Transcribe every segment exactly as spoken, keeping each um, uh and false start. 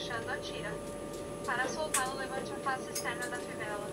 puxando a tira. Para soltá-lo, levante a face externa da fivela.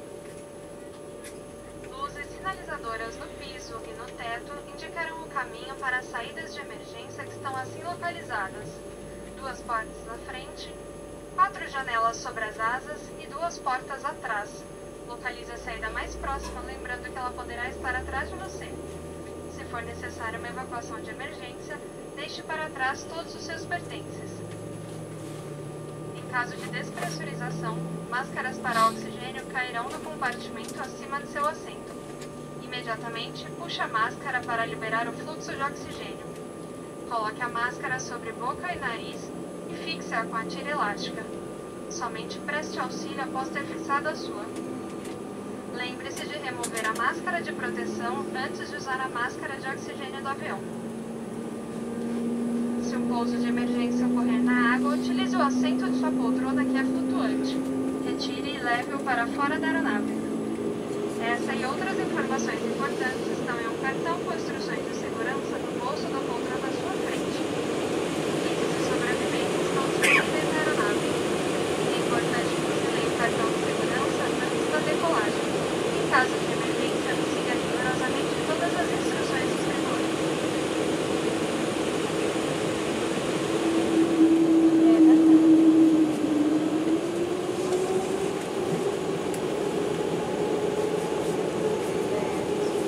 Luzes sinalizadoras no piso e no teto indicarão o caminho para as saídas de emergência que estão assim localizadas. Duas portas à frente, quatro janelas sobre as asas e duas portas atrás. Localize a saída mais próxima, lembrando que ela poderá estar atrás de você. Se for necessária uma evacuação de emergência, deixe para trás todos os seus pertences. Em caso de despressurização, máscaras para oxigênio cairão no compartimento acima de seu assento. Imediatamente, puxe a máscara para liberar o fluxo de oxigênio. Coloque a máscara sobre boca e nariz e fixe-a com a tira elástica. Somente preste auxílio após ter fixado a sua. Lembre-se de remover a máscara de proteção antes de usar a máscara de oxigênio do avião. Se um pouso de emergência ocorrer na água, utilize o assento de sua poltrona que é flutuante. Retire e leve-o para fora da aeronave. Essa e outras informações importantes estão em um cartão com instruções de segurança no bolso da poltrona à sua frente. Itens e sobreviventes estão disponíveis na aeronave. É importante que você leia o cartão de segurança antes da decolagem. Em caso de emergência, siga rigorosamente todas as instruções exteriores. É,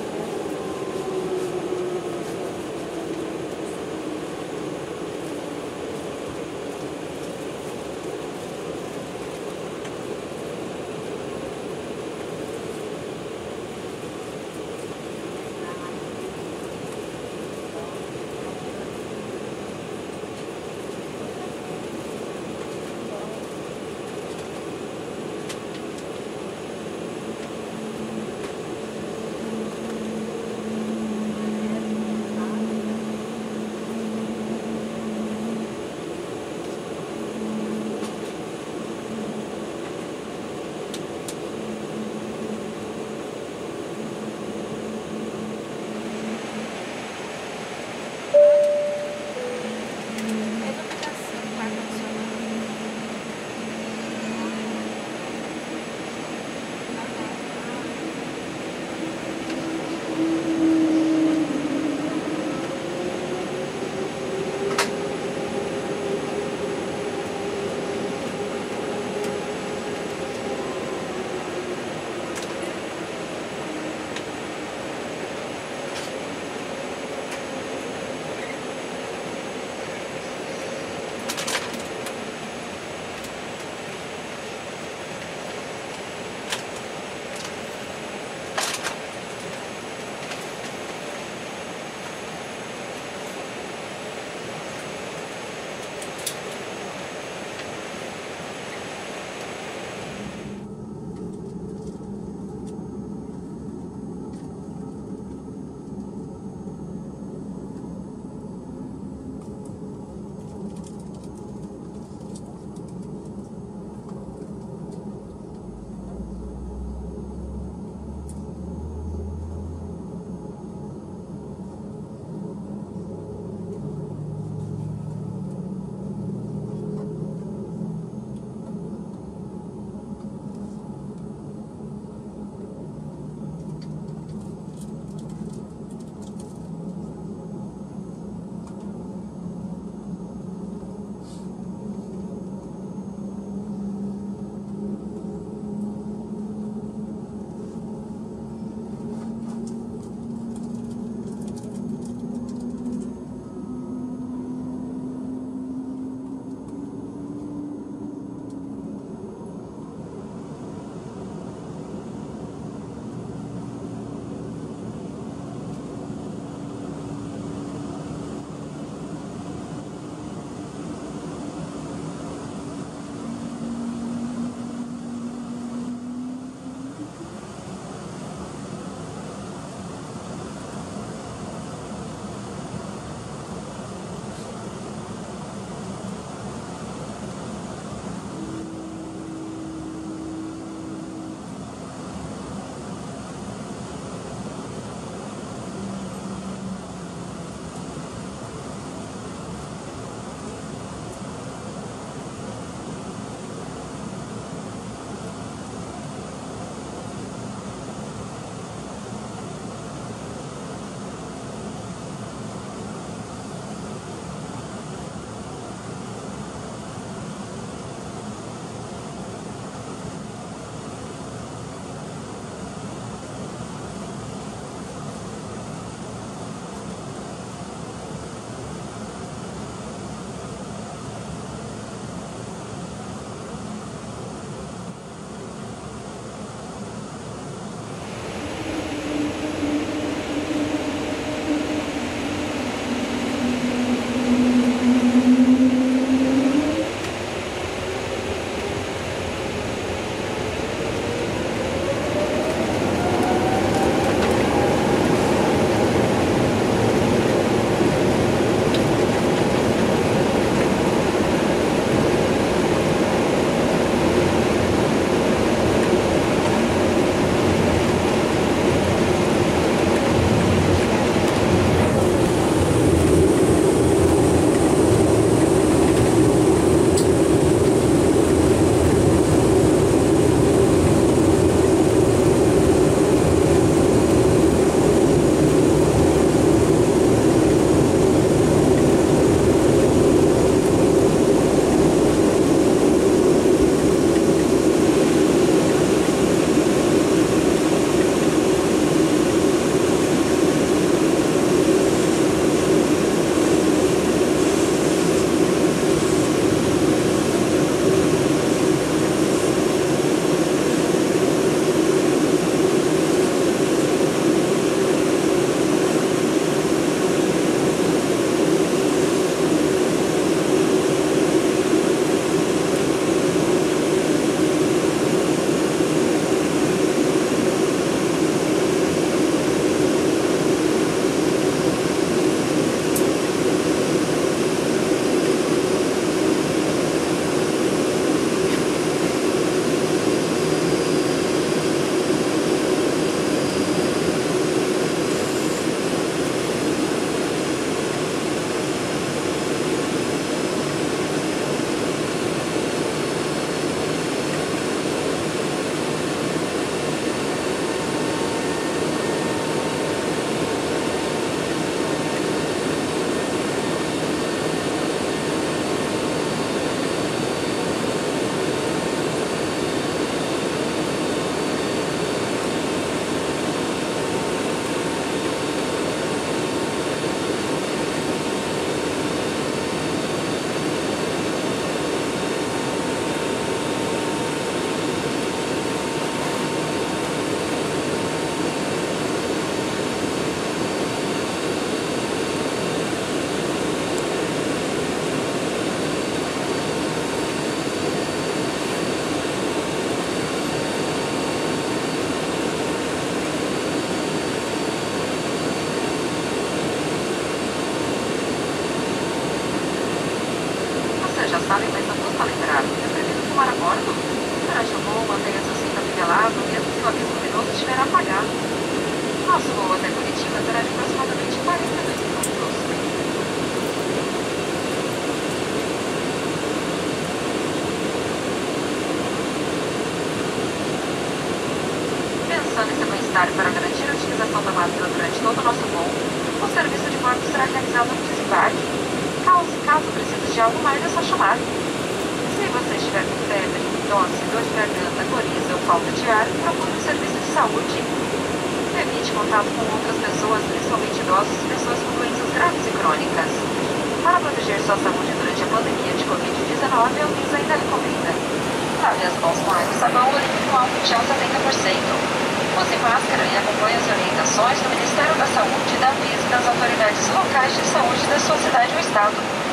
máscara durante todo o nosso voo. O serviço de bordo será realizado no desembarque. Caso, caso precise de algo mais, é só chamar. Se você estiver com febre, tosse, dor de garganta, coriza ou falta de ar, procure um serviço de saúde. Evite contato com outras pessoas, principalmente idosos e pessoas com doenças graves e crônicas. Para proteger sua saúde durante a pandemia de covid dezenove, a Anvisa ainda recomenda: lave as mãos com água e sabão ou limpe com álcool gel setenta por cento. Use máscara e acompanhe as orientações do Ministério da Saúde, da Anvisa e das autoridades locais de saúde da sua cidade ou estado.